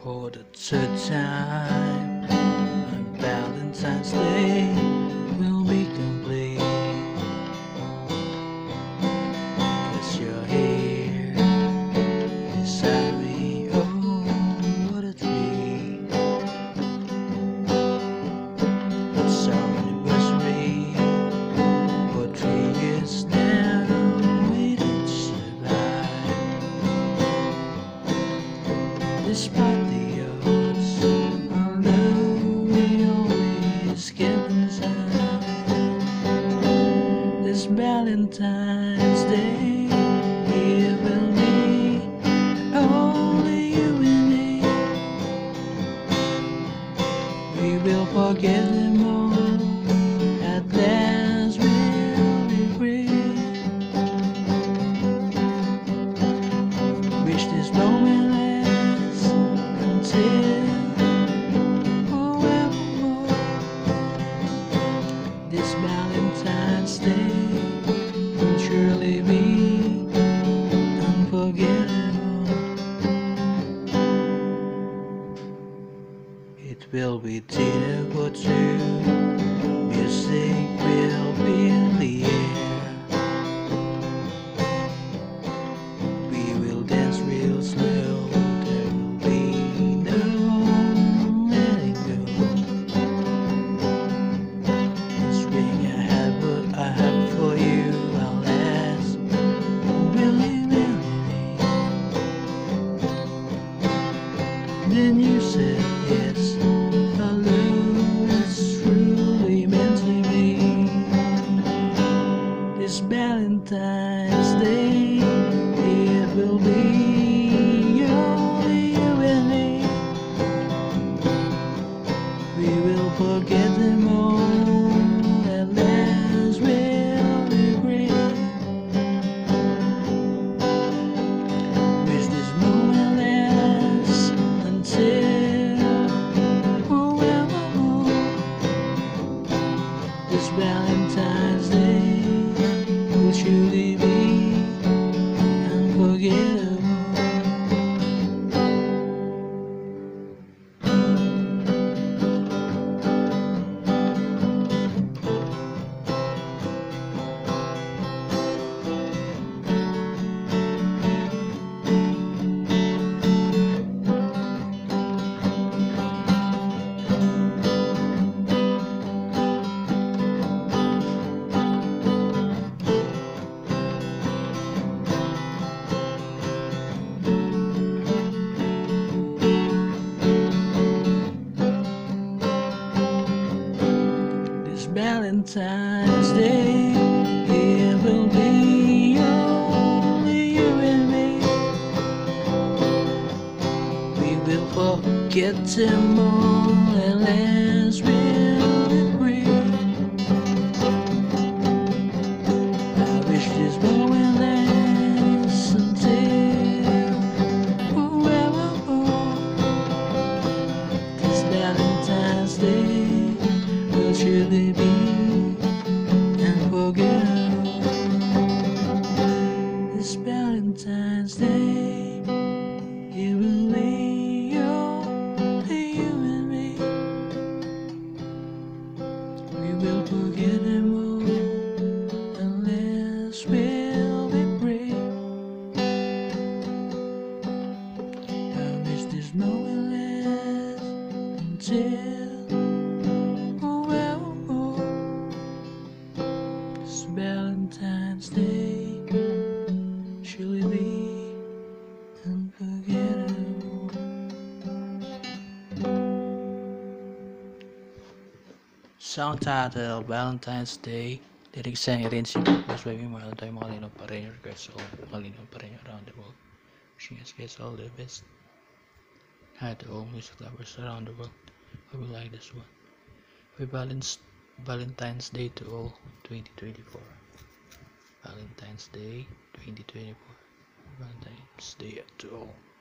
For the third time, on Valentine's Day will be complete, 'cause you're here beside me. Oh, what a treat. It's our anniversary for 3 years now. We didn't survive despite the odds. Our love we always kept inside. This Valentine's Day, it will be only you and me. We will forget them all. At last we'll be free. Wish this moment lasts until forevermore. This Valentine's Day will surely be unforgettable. It will be dinner for two. Music will be in the air. We will dance real slow. There will be no letting go. This ring I have, what I have for you, I'll last really, really me. Then you said yes. Our love is truly meant to be. This Valentine's Day, it will be only you and me. We will forget them all. At last we'll be free. Wish this moment lasts until forevermore. This Valentine's Day will surely be unforgettable. Valentine's Day, it will be only you and me. We will forget them all, and last we'll be free. I wish this moment lasts until forevermore. This Valentine's Day will surely be unforgettable. This Valentine's Day, it will be only you and me. We will forget them all unless we'll be free. I wish this moment lasts until forevermore. This Valentine's Day surely be unforgettable. Song titled Valentine's Day. Lyrics sang arranged by Baby Malantay, Malino pa rin your requests all, Malino pa rin around the world. Wishing us guys all the best. Hi to all music lovers around the world. Hope you like this one. Happy Valentine's Day to all 2024. Valentine's Day 2024. Valentine's Day to all.